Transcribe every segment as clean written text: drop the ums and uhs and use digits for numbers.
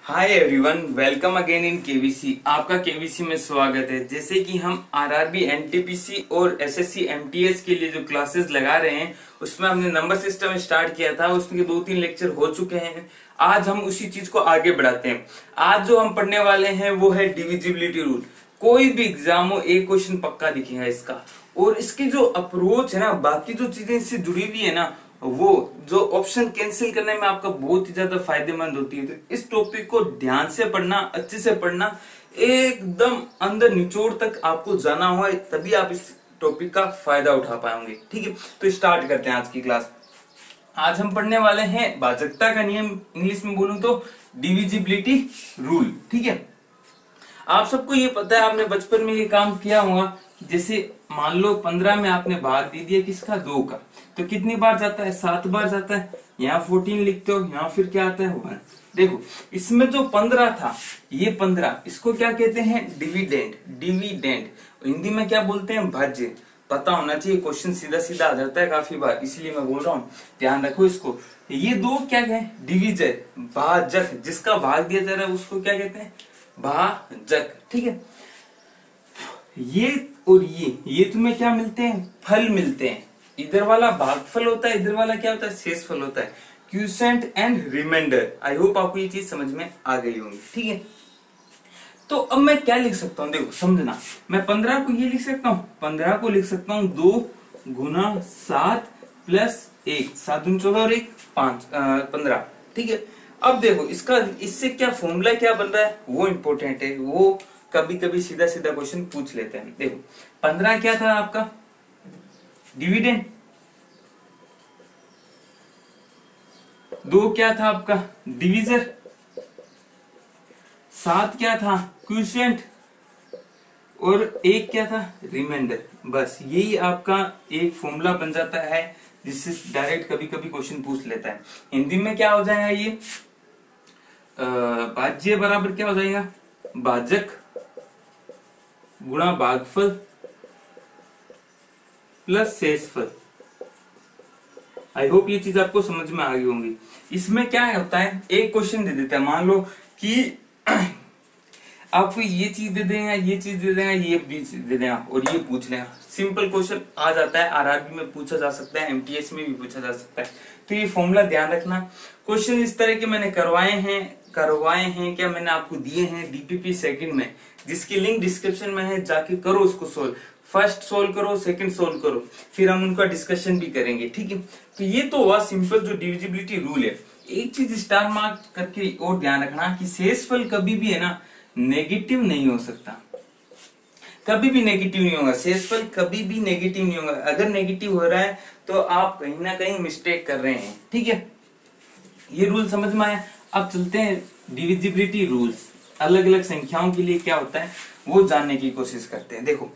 Hi everyone, welcome again in KVC. आपका KVC में स्वागत है। जैसे कि हम आरआरबी, एनटीपीसी और एसएससी एमटीएस के लिए जो क्लासेस लगा रहे हैं उसमें हमने नंबर सिस्टम स्टार्ट किया था। उसके 2-3 लेक्चर हो चुके हैं। आज हम उसी चीज को आगे बढ़ाते हैं। आज जो हम पढ़ने वाले हैं वो है डिविजिबिलिटी रूल। कोई भी एग्जाम हो, एक क्वेश्चन पक्का दिखेगा इसका। और इसकी जो अप्रोच है ना, बाकी जो चीजें इससे जुड़ी हुई है ना, वो जो ऑप्शन कैंसिल करने में आपका बहुत ही ज्यादा फायदेमंद होती है। तो इस टॉपिक को ध्यान से पढ़ना, अच्छे से पढ़ना, एकदम अंदर निचोड़ तक आपको जाना हुआ है, तभी आप इस टॉपिक का फायदा उठा पाएंगे। ठीक है, तो स्टार्ट करते हैं आज की क्लास। आज हम पढ़ने वाले हैं भाजकता का नियम, इंग्लिश में बोलूं तो डिविजिबिलिटी रूल। ठीक है, आप सबको ये पता है, आपने बचपन में ये काम किया होगा कि जैसे मान लो 15 में आपने भाग दे दिया किसका, 2 का, तो कितनी बार जाता है, 7 बार जाता है। यहाँ 14 लिखते हो, यहाँ फिर क्या आता है, 1। देखो इसमें जो 15 था, ये 15, इसको क्या कहते हैं, डिविडेंड। डिविडेंड हिंदी में क्या बोलते हैं, भाज्य। पता होना चाहिए, क्वेश्चन सीधा सीधा आ जाता है काफी बार, इसलिए मैं बोल रहा हूँ, ध्यान रखो इसको। ये 2 क्या है, डिविजन, भाजक। जिसका भाग दिया जा रहा है उसको क्या कहते हैं, भाजक। ठीक है, ये और ये तुम्हें क्या मिलते हैं, फल मिलते हैं। इधर वाला भागफल होता है, इधर वाला क्या होता है, शेषफल होता है। Quotient and remainder. I hope आपको ये चीज समझ में आ गई होगी। ठीक है, तो अब मैं क्या लिख सकता हूँ, देखो समझना। मैं 15 को ये लिख सकता हूँ, 15 को लिख सकता हूँ 2 गुना 7 प्लस 1, 7 दूनी 14 और 1 5, 15। ठीक है, अब देखो इसका, इससे क्या फॉर्मूला क्या बन रहा है वो इंपॉर्टेंट है। वो कभी कभी सीधा सीधा क्वेश्चन पूछ लेते हैं। देखो 15 क्या था आपका, डिविडेंड। 2 क्या था आपका, डिविजर। 7 क्या था, क्वोशिएंट। और 1 क्या था, रिमाइंडर। बस यही आपका एक फॉर्मूला बन जाता है, जिससे डायरेक्ट कभी कभी क्वेश्चन पूछ लेता है। हिंदी में क्या हो जाएगा, ये भाज्य बराबर क्या हो जाएगा, भाजक गुणा भागफल प्लस शेषफल। आई होप ये चीज आपको समझ में आ गई होंगी। इसमें क्या होता है, एक क्वेश्चन दे देता है, मान लो कि आपको ये चीज दे देगा, ये चीज दे देगा, ये भी चीज दे देगा और ये पूछ लेगा। सिंपल क्वेश्चन आ जाता है, आरआरबी में पूछा जा सकता है, एमटीएस में भी पूछा जा सकता है। तो ये फॉर्मूला ध्यान रखना। क्वेश्चन इस तरह के मैंने करवाए हैं क्या मैंने आपको दिए हैं डीपीपी सेकंड में, जिसकी लिंक डिस्क्रिप्शन में है, जाके करो उसको सोल्व। फर्स्ट सोल्व करो, सेकंड सोल्व करो, फिर हम उनका डिस्कशन भी करेंगे। ठीक है, तो ये तो हुआ सिंपल जो डिविजिबिलिटी रूल है। एक चीज स्टार मार्क करके और ध्यान रखना कि शेषफल कभी भी है ना नेगेटिव नहीं हो सकता, कभी भी नेगेटिव नहीं होगा। शेषफल कभी भी नेगेटिव नहीं होगा। अगर नेगेटिव हो रहा है तो आप कहीं ना कहीं मिस्टेक कर रहे हैं। ठीक है, ये रूल समझ में आया। अब चलते हैं डिविजिबिलिटी रूल्स, अलग अलग संख्याओं के लिए क्या होता है वो जानने की कोशिश करते हैं। देखो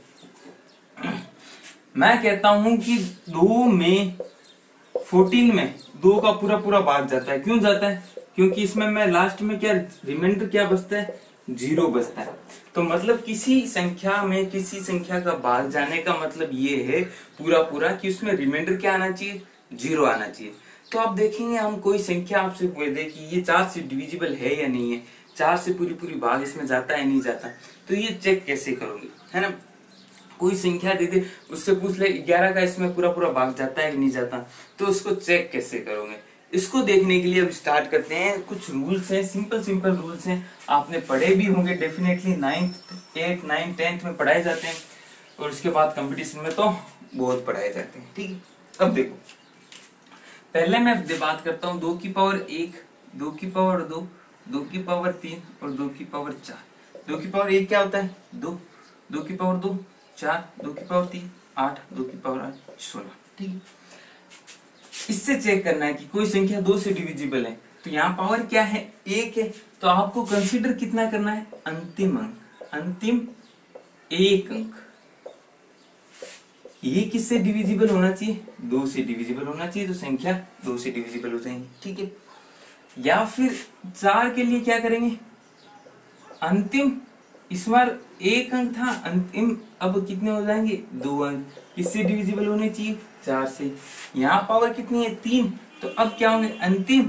मैं कहता हूं कि 2 में 14 में 2 का पूरा पूरा भाग जाता है। क्यों जाता है, क्योंकि इसमें मैं लास्ट में क्या रिमाइंडर क्या बचता है, 0 बचता है। तो मतलब किसी संख्या में किसी संख्या का भाग जाने का मतलब ये है पूरा पूरा कि उसमें रिमाइंडर क्या आना चाहिए, 0 आना चाहिए। तो आप देखेंगे, हम कोई संख्या आपसे पूछ दे कि ये 4 से डिविजिबल है या नहीं है, 4 से पूरी पूरी भाग इसमें जाता है नहीं जाता, तो ये चेक कैसे करोगे, है ना। कोई संख्या दे दे, उससे पूछ ले 11 का इसमें पूरा पूरा भाग जाता है कि नहीं जाता, तो उसको चेक कैसे करोगे। इसको देखने के लिए अब स्टार्ट करते हैं। कुछ रूल्स हैं, सिंपल सिंपल रूल्स हैं, आपने पढ़े भी होंगे definitely, 9th 8th 9th 10th में पढ़ाए जाते हैं, और उसके बाद कंपटीशन में तो बहुत पढ़ाए जाते हैं। ठीक है, अब देखो पहले मैं बात करता हूँ 2 की पावर 1, 2 की पावर 2, 2 की पावर 3 और 2 की पावर 4। 2 की पावर 1 क्या होता है, 2, 2 की पावर 2 4, 2 की पावर 3 8, 2 की पावर 8 16। ठीक है, इससे चेक करना है कि कोई संख्या 2 से डिविजिबल है। तो यहाँ पावर क्या है, 1 है, तो आपको कंसीडर कितना करना है, अंतिम अंक, अंतिम 1 अंक। ये किससे डिविजिबल होना चाहिए, 2 से डिविजिबल होना चाहिए, तो संख्या 2 से डिविजिबल हो जाएंगी। ठीक है, या फिर 4 के लिए क्या करेंगे, अंतिम, इस बार 1 अंक था अंतिम, अब कितने हो जाएंगे, 2 अंक। किससे डिविजिबल होने चाहिए, 4 से। यहाँ पावर कितनी है, 3, तो अब क्या होंगे, अंतिम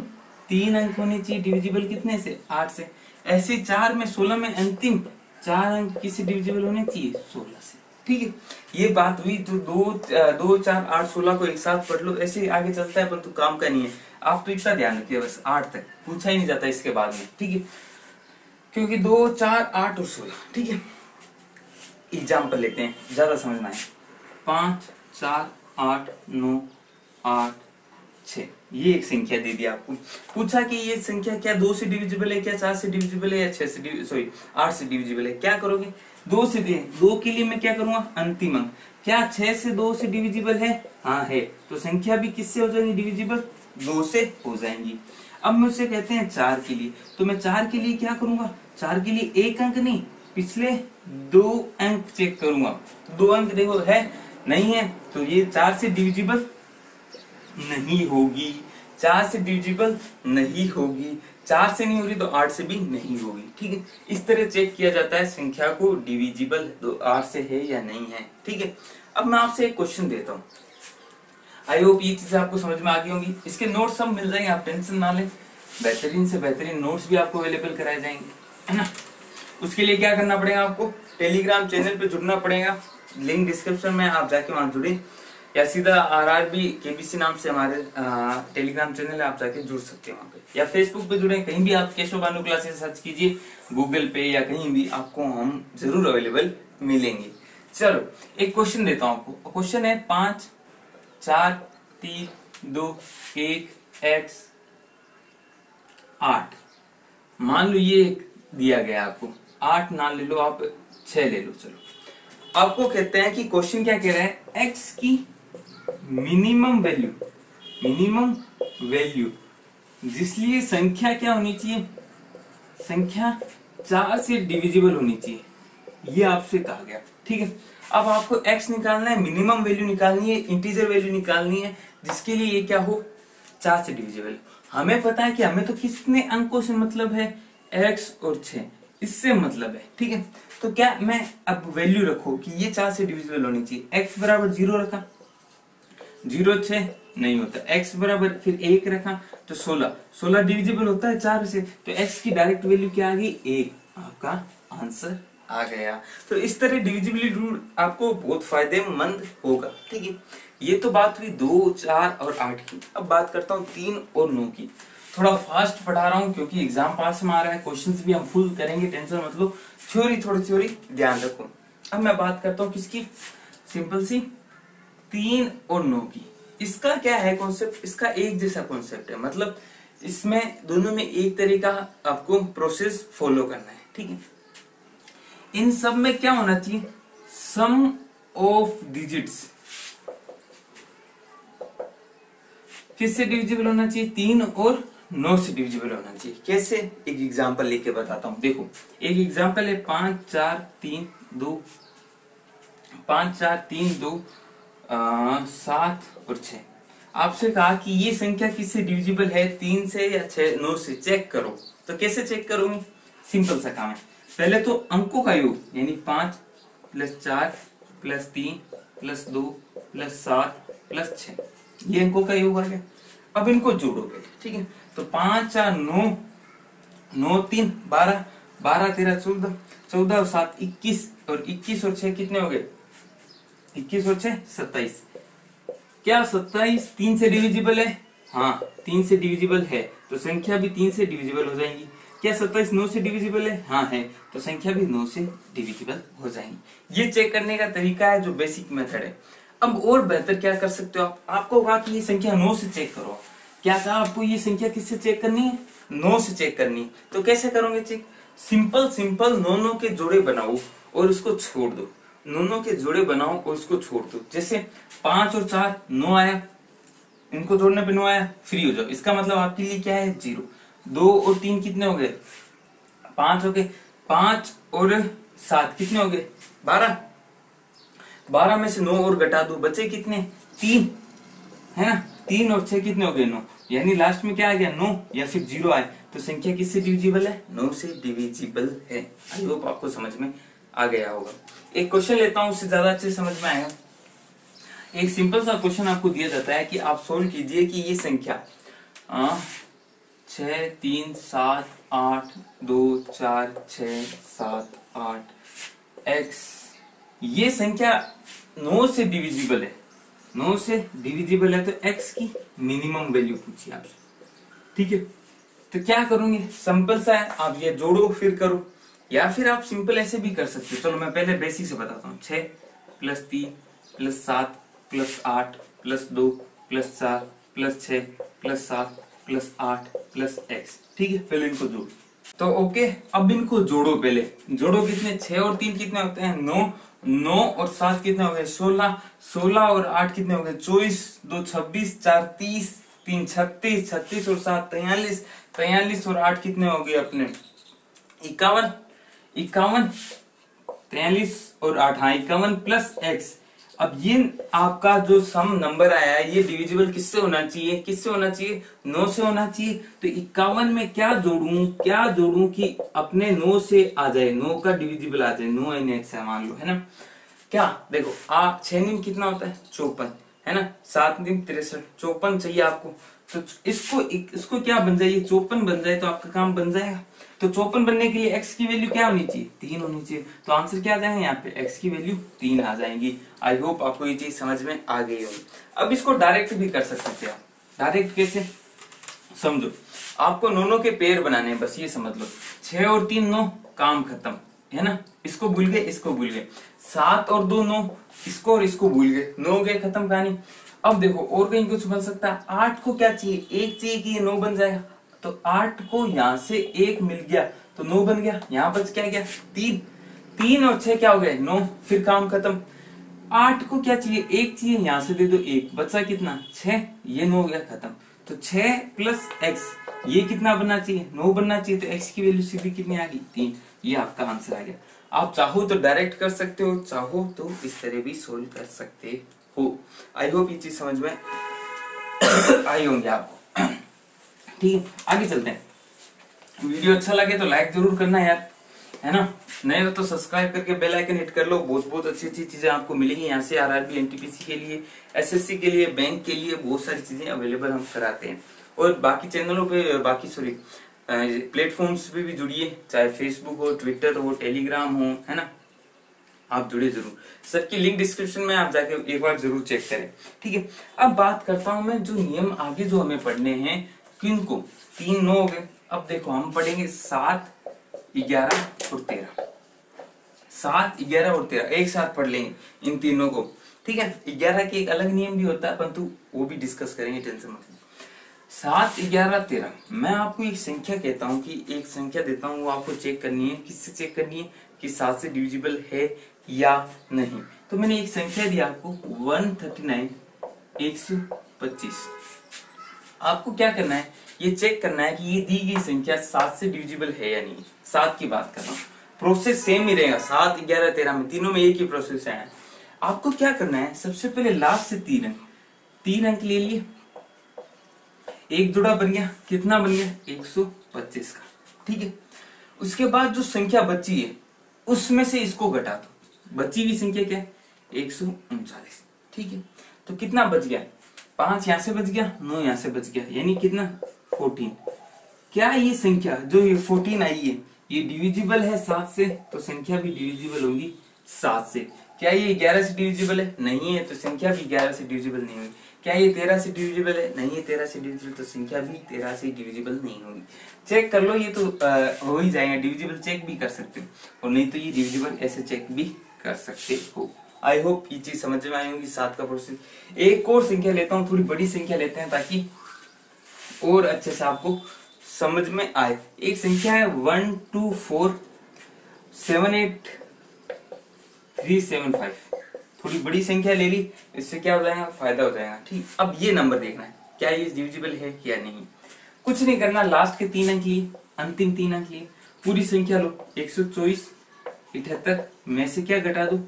3 अंक होने चाहिए डिविजिबल कितने से, 8 से। ऐसे 4 में 16 में अंतिम 4 अंक किससे डिविजिबल होने चाहिए, 16 से। ठीक है, ये बात हुई। तो 2 4 8 16 को एक साथ पढ़ लो, ऐसे आगे चलता है, पर तो काम का नहीं है। आप तो इतना ध्यान रखिए बस, 8 तक पूछा ही नहीं जाता इसके बाद में। ठीक है, क्योंकि 2 4 8 और 16। ठीक है, एग्जाम्पल लेते हैं, ज्यादा समझना है। 5 4 8 9 8 6, ये एक संख्या दे दी आपको। पूछा कि ये संख्या क्या 2 से डिविजिबल है, क्या 4 से डिविजिबल है, या 8 से डिविजिबल है। क्या करोगे, 2 से दे, 2 के लिए मैं क्या करूंगा, अंतिम अंक। क्या 6 से 2 से डिविजिबल है, हाँ है, तो संख्या भी किससे हो जाएगी डिविजिबल, 2 से हो जाएंगी। अब मुझसे कहते हैं 4 के लिए, तो मैं 4 के लिए क्या करूंगा, 4 के लिए एक अंक नहीं, पिछले 2 अंक चेक करूंगा। 2 अंक देखो है, नहीं है, तो ये 4 से डिविजिबल नहीं होगी, 4 से डिविजिबल नहीं होगी, 4 से नहीं हो रही तो 8 से भी नहीं होगी। ठीक है, इस तरह चेक किया जाता है संख्या को डिविजिबल तो 8 से है या नहीं है। ठीक है, अब मैं आपसे एक क्वेश्चन देता हूँ, आई होप ये चीजें आपको समझ में आ गई होंगी। इसके नोट्स सब मिल जाएंगे, आप टेंशन ना लें, बेहतरीन से बेहतरीन नोट्स भी आपको अवेलेबल कराए जाएंगे, है ना। उसके लिए क्या करना पड़ेगा, आपको टेलीग्राम चैनल पे जुड़ना पड़ेगा, लिंक डिस्क्रिप्शन में, आप जाके वहां जुड़े, या सीधा RRB KBC नाम से हमारे टेलीग्राम चैनल है, आप जाके जुड़ सकते हैं वहां पे, या फेसबुक पे जुड़े, कहीं भी आप केशव भानु क्लासेस सर्च कीजिए गूगल पे या कहीं भी, आपको हम जरूर अवेलेबल मिलेंगे। चलो एक क्वेश्चन देता हूँ आपको। क्वेश्चन है 5 4 3 2 1 x 8। मान लो ये दिया गया आपको, 8 ना ले लो आप, 6 ले लो। चलो आपको कहते हैं कि क्वेश्चन क्या कह रहा है, x की मिनिमम वैल्यू जिसलिए संख्या क्या होनी चाहिए, संख्या 4 से डिविजिबल होनी चाहिए, ये आपसे कहा गया। ठीक है, अब आपको x निकालना है, मिनिमम वैल्यू निकालनी है, इंटीजर वैल्यू निकालनी है, जिसके लिए ये क्या हो, 4 से डिविजिबल। हमें पता है कि हमें तो कितने अंकों से मतलब है, x और 6, इससे मतलब है। ठीक है, तो क्या मैं अब वैल्यू रखो कि ये 4 से डिविजिबल होनी चाहिए, x बराबर 0 रखा, 0 6 नहीं होता, x बराबर फिर 1 रखा तो 16 डिविजिबल होता है 4 से, तो x की डायरेक्ट वैल्यू क्या आ गई, 1, आपका आंसर आ गया। तो इस तरह डिविजिबिलिटी रूल आपको बहुत फायदेमंद होगा। ठीक है, ये तो बात हुई 2 4 और 8 की। अब बात करता हूँ 3 और 9 की। थोड़ा फास्ट पढ़ा रहा हूँ क्योंकि एग्जाम पास में आ रहा है, क्वेश्चंस भी हम फुल करेंगे, टेंशन मत लो, थ्योरी ध्यान रखो। अब मैं बात करता हूँ किसकी, सिंपल सी 3 और 9 की। इसका क्या है कॉन्सेप्ट, इसका एक जैसा कॉन्सेप्ट है, मतलब इसमें दोनों में एक तरीका आपको प्रोसेस फॉलो करना है। ठीक है, इन सब में क्या होना चाहिए, सम ऑफ डिजिट्स किससे डिविजिबल होना चाहिए, 3 और 9 से डिविजिबल होना चाहिए। कैसे, एक एग्जांपल लेके बताता हूं। देखो एक एग्जांपल है 5 4 3 2 7 और 6। आपसे कहा कि ये संख्या किससे डिविजिबल है, 3 से या 6 9 से, चेक करो। तो कैसे चेक करोगे, सिंपल सा काम है, पहले तो अंकों का योग, यानी 5 + 4 + 3 + 2 + 7 + 6, ये अंकों का योग आ गया। अब इनको जोड़ोगे, ठीक है, तो 5 4 9 9 3 12 12 13 14 14 और 7 21 और 21 और 6 कितने हो गए, 21 और 6 27। क्या 27 3 से डिविजिबल है, हाँ 3 से डिविजिबल है, तो संख्या भी 3 से डिविजिबल हो जाएंगी। क्या 27 9 से डिविजिबल है, हाँ है, तो संख्या भी 9 से डिविजिबल हो जाएंगी। ये चेक करने का तरीका है जो बेसिक मेथड है। अब और बेहतर क्या कर सकते हो आप, आपको कहा कि ये संख्या 9 से चेक करो, क्या कहा आपको ये संख्या किससे चेक करनी है, 9 से चेक करनी है। तो कैसे करोगे चेक, सिंपल 9 के जोड़े बनाओ और उसको छोड़ दो, 9 के जोड़े बनाओ और उसको छोड़ दो। जैसे 5 और 4 9 आया, इनको जोड़ने पे 9 आया, फ्री हो जाओ, इसका मतलब आपके लिए क्या है 0। 2 और 3 कितने हो गए, 5 हो गए, 5 और 7 कितने हो गए 12, 12 में से 9 और घटा दो, बचे कितने 3, है ना, 3 और 6 कितने हो गए 9, यानी लास्ट में क्या आ गया 9 या फिर 0 आए, तो संख्या किससे डिविजिबल है, 9 से डिविजिबल है। आई होप आपको समझ में आ गया होगा। एक क्वेश्चन लेता हूं, उससे ज्यादा अच्छे समझ में आएगा। एक सिंपल सा क्वेश्चन आपको दिया जाता है कि आप सोल्व कीजिए कि ये संख्या 6 3 7 8 2 4 6 7 8 x। ये संख्या 9 से डिविजिबल है, 9 से डिविजिबल है, तो x की मिनिमम वैल्यू पूछिए आपसे। ठीक है, तो क्या करोगे, सिंपल सा है, आप ये जोड़ो फिर करो, या फिर आप सिंपल ऐसे भी कर सकते हो। चलो मैं पहले बेसिक से बताता हूँ। 6 + 3 + 7 + 8 + 2 + 4 + 6 + 7 + 8 + x। ठीक है, पहले इनको जोड़ो। तो ओके, अब इनको जोड़ो, पहले जोड़ो। कितने, 6 और 3 कितने होते हैं, 9, 9 और 7 कितने हो गए, 16, 16 और 8 कितने हो गए, 24, 2 26, 4 30, 3 36, 36 और 7 43, 43 और 8 कितने हो गए अपने 51, 51, 43 और 8, हाँ 51 प्लस x। अब ये आपका जो सम नंबर आया है ये डिविजिबल किससे होना चाहिए, किससे होना चाहिए, 9 से होना चाहिए। तो 51 में क्या जोड़ूं कि अपने 9 से आ जाए, 9 का डिविजिबल आ जाए, 9 इन x है मान लो, है ना। क्या देखो, 6 दिन कितना होता है, 54, है ना, 7 दिन 63, 54 चाहिए आपको। तो इसको क्या बन जाए, 54 बन जाए तो आपका काम बन जाएगा। तो 54 बनने के लिए x की वैल्यू क्या होनी चाहिए, 3 होनी चाहिए। तो आंसर क्या आ जाएगा यहाँ पे, x की वैल्यू 3 आ जाएंगी। आई होप आपको ये चीज समझ में आ गई होगी। अब इसको डायरेक्ट भी कर सकते हैं आप। डायरेक्ट कैसे, समझो, आपको नोनो के पेयर बनाने हैं, बस ये समझ लो। 6 और 3 9, काम खत्म, है ना, इसको भूल गए, इसको भूल गए। 7 और 2 9, इसको और इसको भूल गए, 9 गए, खत्म कहानी। अब देखो और कहीं कुछ बन सकता है। 8 को क्या चाहिए, 1 चाहिए कि ये 9 बन जाएगा। तो 8 को यहाँ से 1 मिल गया तो 9 बन गया। यहाँ बच क्या गया, 3, 3 और 6 क्या हो गए, 9, फिर काम खत्म। 8 को क्या चाहिए, 1 चाहिए, यहाँ से दे दो 1, बचा कितना, 6, ये 9 हो गया, खत्म। तो 6 + x, ये कितना बनना चाहिए, 9 बनना चाहिए। तो x की वैल्यू सीधी कितनी आ गई, 3। ये आपका आंसर आ गया। आप चाहो तो डायरेक्ट कर सकते हो, चाहो तो इस तरह भी सोल्व कर सकते हो। आई होप ये चीज समझ में आई होंगी आपको। ठीक है, आगे चलते हैं। वीडियो अच्छा लगे तो लाइक जरूर करना यार, है ना। नए हो तो सब्सक्राइब करके बेल आइकन हिट कर लो। बहुत बहुत अच्छी अच्छी चीजें आपको मिलेंगी यहाँ से। आरआरबी एनटीपीसी के लिए, एसएससी के लिए, बैंक के लिए बहुत सारी चीजें अवेलेबल हम कराते हैं। और बाकी चैनलों पे, बाकी सॉरी प्लेटफॉर्म्स पे भी जुड़िए, चाहे फेसबुक हो, ट्विटर हो, टेलीग्राम हो, है ना, आप जुड़े जरूर। सर की लिंक डिस्क्रिप्शन में आप जाके एक बार जरूर चेक करें। ठीक है, अब बात करता हूं मैं जो नियम आगे जो हमें पढ़ने हैं, किनको, 3 9 हो गए। अब देखो हम पढ़ेंगे 7 11 और 13। 7 11 और 13 एक साथ पढ़ लेंगे इन तीनों को। ठीक है, 11 के एक अलग नियम भी होता है, परंतु वो भी डिस्कस करेंगे, टेंशन मत लो। 7 11 13, मैं आपको एक संख्या कहता हूँ कि एक संख्या देता हूँ, वो आपको चेक करनी है। किससे चेक करनी है कि 7 से डिविजिबल है या नहीं। तो मैंने एक संख्या दी आपको 139 125। आपको क्या करना है, ये चेक करना है कि ये दी गई संख्या 7 से डिविजिबल है या नहीं। 7 की बात कर रहा हूँ, प्रोसेस सेम ही रहेगा। 7 11 13 में तीनों में एक ही प्रोसेस है। आपको क्या करना है, सबसे पहले लास्ट से 3 अंक ले लिए, एक जुड़ा बन गया, कितना बन गया, 125 का। ठीक है, उसके बाद जो संख्या बची है उसमें से इसको घटा दो। बची हुई संख्या क्या है, 139। ठीक है, तो कितना बच गया, 5 यहां से बच गया, 9 यहां से बच गया, यानी कितना, 14। क्या ये संख्या जो ये 14 आई है ये डिविजिबल है 7 से, तो संख्या भी डिविजिबल होगी 7 से। क्या ये 11 से डिविजिबल है, नहीं है, तो संख्या भी 11 से डिविजिबल नहीं होगी। क्या ये 13 से डिविजिबल है, नहीं है, 13 से डिविजिबल, तो संख्या भी 13 से डिविजिबल नहीं होगी। चेक कर लो, ये तो हो ही जाएगा। डिविजिबल चेक भी कर सकते हो, और नहीं तो ये डिविजिबल ऐसे चेक भी कर सकते हो। आई होप ये चीज समझ में आई होगी। 7 का प्रोसेस। एक और संख्या लेता हूँ, थोड़ी बड़ी संख्या लेते हैं ताकि और अच्छे से आपको समझ में आए। एक संख्या है 1 2 4 7 8 3 7 5। थोड़ी बड़ी संख्या ले ली, इससे क्या हो जाएगा, फायदा हो जाएगा। ठीक, अब ये नंबर देखना है क्या ये डिविजिबल है या नहीं। कुछ नहीं करना, लास्ट के 3 अंक लिए, अंतिम 3 अंक लिए, पूरी संख्या लो, 124 78 में से क्या घटा दो,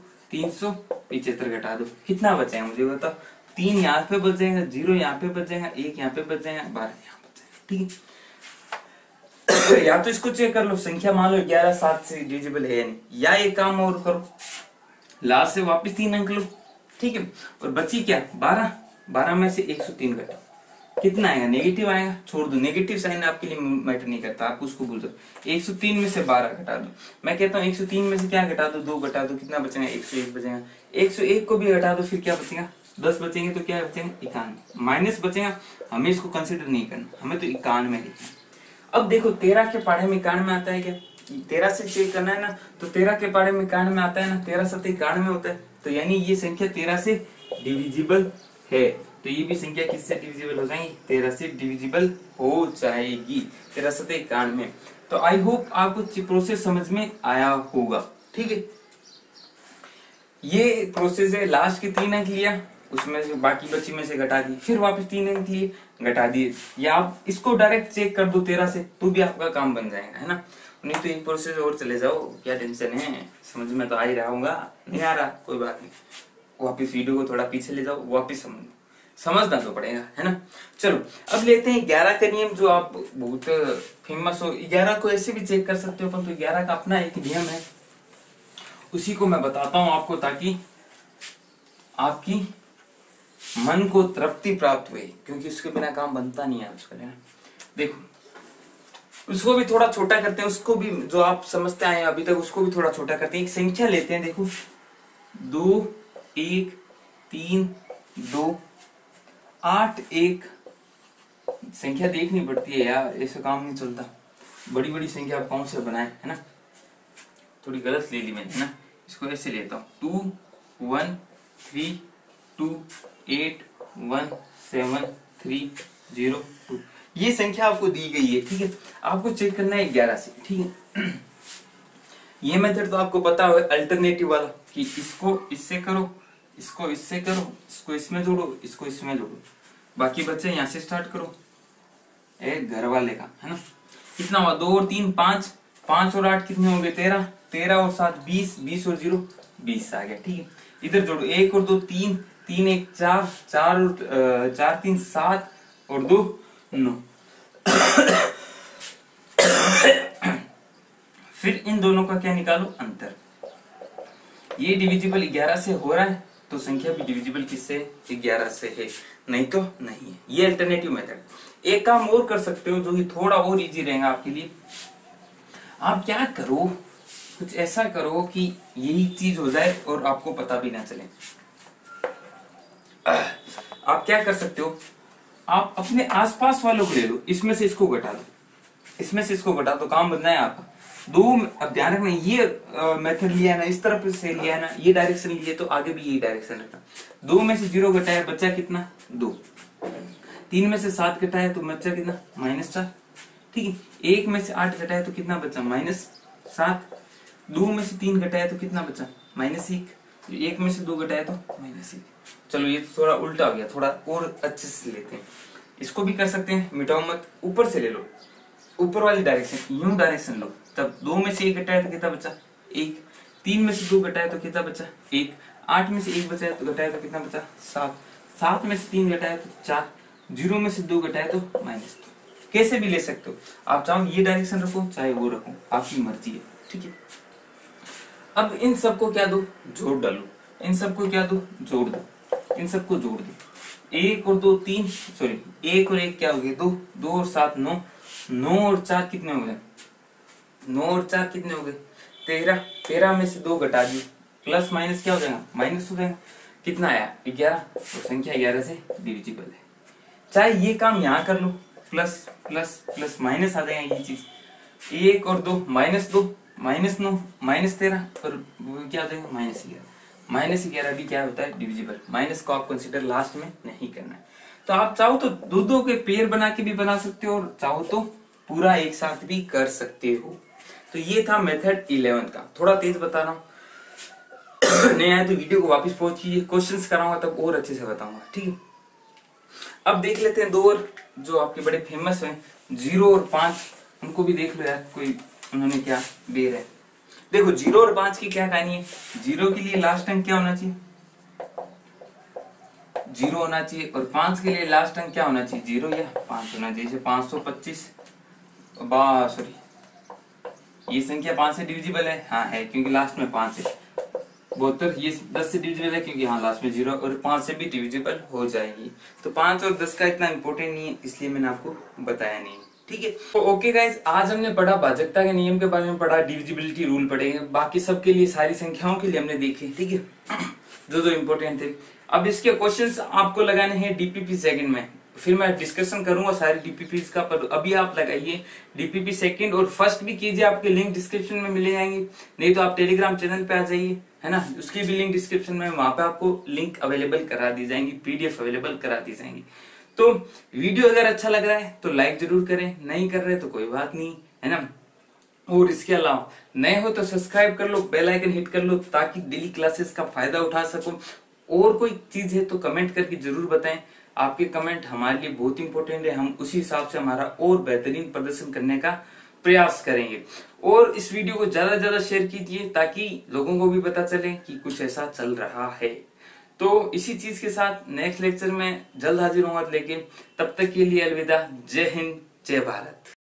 375 घटा दो, कितना बचेगा मुझे बताओ। 3 यहाँ पे बच जाएगा, 0 यहाँ पे बच जाएगा, 1 यहाँ पे बच जाएगा, 12 यहाँ बच जाएगा। ठीक है, या तो इसको चेक कर लो, संख्या मान लो 11 7 से डिविजिबल है या नहीं, या एक काम और करो, लास्ट से वापस 3 अंक लो। ठीक है, और बची क्या, 12 में से 103 घटाओ, कितना आएगा, नेगेटिव आएगा, छोड़ दो, नेगेटिव साइन आपके लिए मैटर नहीं करता, आप उसको भूल दो। 103 में से 12 घटा दो, मैं कहता हूँ 103 में से क्या घटा दो, 2 घटा दो, कितना बचेगा, 101 बचेगा। 101 को भी घटा दो, फिर क्या बचेगा, 10 बचेंगे, तो क्या बचेगा, 91 माइनस बचेगा। हमें इसको कंसिडर नहीं करना, हमें तो 91 लिखना। अब देखो 13 के पढ़े में 91 आता है क्या, 13 से चेक करना है ना, तो 13 के पढ़े में 91 आता है ना, 13 7 91 होता है, तो यानी ये संख्या 13 से डिविजिबल है। तो ये भी संख्या किससे डिविजिबल हो जाएगी, 13 से डिविजिबल हो जाएगी, 13 7 91। तो आई होप आपको प्रोसेस समझ में आया होगा, ठीक है। ये प्रोसेस है, लास्ट के 3 अंक लिया, उसमें से बाकी बची में से घटा दी, फिर वापस 3 अंक लिए, घटा दिए, या आप इसको डायरेक्ट चेक कर दो 13 से, तो भी आपका काम बन जाएगा, है ना। नहीं तो एक प्रोसेस और चले जाओ, क्या टेंशन है, समझ में तो आ ही रहा होगा, नहीं आ रहा कोई बात नहीं, वापिस वीडियो को थोड़ा पीछे ले जाओ, वापिस समझना तो पड़ेगा, है ना। चलो अब लेते हैं 11 का नियम, जो आप बहुत फेमस हो। 11 को ऐसे भी चेक कर सकते हो, परंतु 11 का अपना एक नियम है, उसी को मैं बताता हूं आपको, ताकि आपकी मन को तृप्ति प्राप्त हुए, क्योंकि उसके बिना काम बनता नहीं है आजकल, है ना। देखो उसको भी थोड़ा छोटा करते हैं, उसको भी जो आप समझते आए अभी तक, उसको भी थोड़ा छोटा करते हैं। एक संख्या लेते हैं, देखो 2 1 3 2 8 1। संख्या देखनी पड़ती है यार, ऐसे काम नहीं चलता, बड़ी बड़ी संख्या आप कौन से बनाए, है ना। थोड़ी गलत ले ली मैंने, है ना, इसको ऐसे लेता हूँ, 2 1 3 2 8 1 7 3 0 2। ये संख्या आपको दी गई है, ठीक है। आपको चेक करना है 11 से, ठीक है। ये मेथड तो आपको पता है, अल्टरनेटिव वाला, कि इसको इससे करो, इसको इससे करो, इसको इसमें जोड़ो, इसको इसमें जोड़ो, बाकी बच्चे यहाँ से स्टार्ट करो, एक घर वाले का, है ना। कितना हुआ, 2 और 3 5, 5 और 8 कितने हो गए, 13, 13 और 7 20, 20 और 0 20 आ गया, ठीक है। इधर जोड़ो, 1 और 2 3, 3 1 4, 4 और 4 3 7 और 2 9। फिर इन दोनों का क्या निकालो, अंतर। ये डिविजिबल 11 से हो रहा है, तो संख्या भी डिविजिबल किससे, 11 से है, नहीं तो नहीं है। ये अल्टरनेटिव मेथड। एक काम और कर सकते हो, जो कि थोड़ा और इजी रहेगा आपके लिए। आप क्या करो, कुछ ऐसा करो कि यही चीज हो जाए और आपको पता भी ना चले। आप क्या कर सकते हो, आप अपने आसपास वालों को ले लो, इसमें से इसको घटा दो, इसमें से इसको घटा दो, काम बनना है आपका। दो, अब ध्यान रखना, ये मेथड लिया है ना, इस तरफ से लिया है ना, ये डायरेक्शन लिए, तो आगे भी यही डायरेक्शन रखना। 2 में से 0 घटाया, बचा कितना, 2। 3 में से 7 घटाया, तो बचा कितना, -4, ठीक है। 1 में से 8 घटाया, तो कितना बचा, -7। 2 में से 3 घटाया, तो कितना बचा, -1। 1 में से 2 घटाया, तो -1। चलो ये तो थोड़ा उल्टा हो गया, थोड़ा और अच्छे से लेते हैं। इसको भी कर सकते हैं, मिटाओ मत, ऊपर से ले लो, ऊपर वाली डायरेक्शन, यूं डायरेक्शन लो। तब 2 में से 1 घटाया तो कितना बचा, 1। 3 में से 2 घटाया तो कितना बचा, 1। 8 में से 1 बचा तो घटाया तो कितना बचा, 7। 7 में से 3 घटाया तो 4। 0 में से 2 घटाया तो -2। कैसे भी ले सकते हो आप, चाहो ये डायरेक्शन रखो, चाहे वो रखो, आपकी मर्जी है, ठीक है। अब इन सबको क्या दो, जोड़ डालो, इन सबको क्या दो, जोड़ दो, इन सबको जोड़ दो। 1 और 2 3, सॉरी 1 और 1 क्या हो गए, 2। 2 और 7 9। 9 और 4 कितने हो गए, 9 और 4 कितने हो गए, 13। 13 में से 2 घटा दिए, प्लस माइनस क्या हो जाएगा, माइनस हो जाएगा। कितना आया, 11। तो संख्या 11 से डिविजिबल है। चाहे ये काम यहाँ कर लो, प्लस प्लस प्लस माइनस आ जाएगा, ये चीज 1 और 2 -2 -9 -13 और क्या हो जाएगा, -11। -11 भी क्या होता है, डिविजिबल। माइनस को आप कंसिडर लास्ट में नहीं करना है। तो आप चाहो तो दो के पेयर बना के भी बना सकते हो, और चाहो तो पूरा एक साथ भी कर सकते हो। तो ये था मेथड 11 का। थोड़ा तेज बता रहा हूँ, नहीं आया तो वीडियो को वापस पॉज कीजिए, क्वेश्चंस कराऊंगा तब और अच्छे से बताऊंगा, ठीक है। अब देख लेते हैं 2 और, जो आपके बड़े फेमस हैं, 0 और 5, उनको भी देख लो यार, कोई उन्होंने क्या दे रहे। देखो 0 और 5 की क्या कहानी है। 0 के लिए लास्ट अंक क्या होना चाहिए, 0 होना चाहिए, और 5 के लिए लास्ट अंक क्या होना चाहिए, 0 या 5 होना चाहिए। जैसे 525, सॉरी ये संख्या 5 से डिविजिबल है, हाँ है, क्योंकि लास्ट में 5 है। 72 ये 10 से डिविजिबल है क्योंकि यहाँ लास्ट में 0 और 5 से भी डिविजिबल हो जाएगी। तो 5 और 10 का इतना इंपॉर्टेंट नहीं है, इसलिए मैंने आपको बताया नहीं। ठीक है, तो ओके गाइस, आज हमने पढ़ा भाजकता के नियम के बारे में, पढ़ा डिविजिबिलिटी रूल पढ़े, बाकी सबके लिए सारी संख्याओं के लिए हमने देखे। ठीक है, जो जो इम्पोर्टेंट थे। अब इसके क्वेश्चंस आपको लगाने हैं डीपीपी सेकंड में, फिर मैं डिस्कशन करूंगा सारे डीपीपी का, पर अभी आप लगाइए डीपीपी सेकंड और फर्स्ट भी कीजिए, आपके लिंक डिस्क्रिप्शन में मिले जाएंगे, नहीं तो आप टेलीग्राम चैनल पे आ जाइए, है ना, उसकी भी लिंक डिस्क्रिप्शन में, वहां पे आपको लिंक अवेलेबल करा दी जाएंगी, पीडीएफ अवेलेबल करा दी जाएंगी। तो वीडियो अगर अच्छा लग रहा है तो लाइक जरूर करें, नहीं कर रहे तो कोई बात नहीं, है ना। और इसके अलावा नए हो तो सब्सक्राइब कर लो, बेल आइकन हिट कर लो, ताकि डेली क्लासेस का फायदा उठा सको। और कोई चीज है तो कमेंट करके जरूर बताएं, आपके कमेंट हमारे लिए बहुत इंपॉर्टेंट है, हम उसी हिसाब से हमारा और बेहतरीन प्रदर्शन करने का प्रयास करेंगे। और इस वीडियो को ज्यादा से ज्यादा शेयर कीजिए ताकि लोगों को भी पता चले कि कुछ ऐसा चल रहा है। तो इसी चीज के साथ नेक्स्ट लेक्चर में जल्द हाजिर होऊंगा लेके, तब तक के लिए अलविदा। जय हिंद, जय भारत।